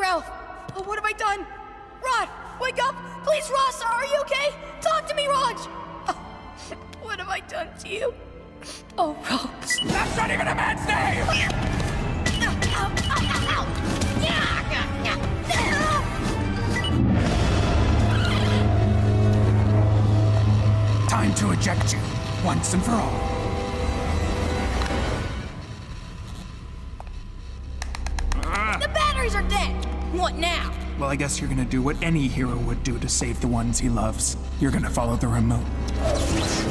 Ralph. Oh, what have I done? Rod, wake up! Please, Ross, are you okay? Talk to me, Raj! Oh, what have I done to you? Oh, Rose. That's not even a man's name! Time to eject you, once and for all. The batteries are dead! What now? Well, I guess you're gonna do what any hero would do to save the ones he loves. You're gonna follow the remote.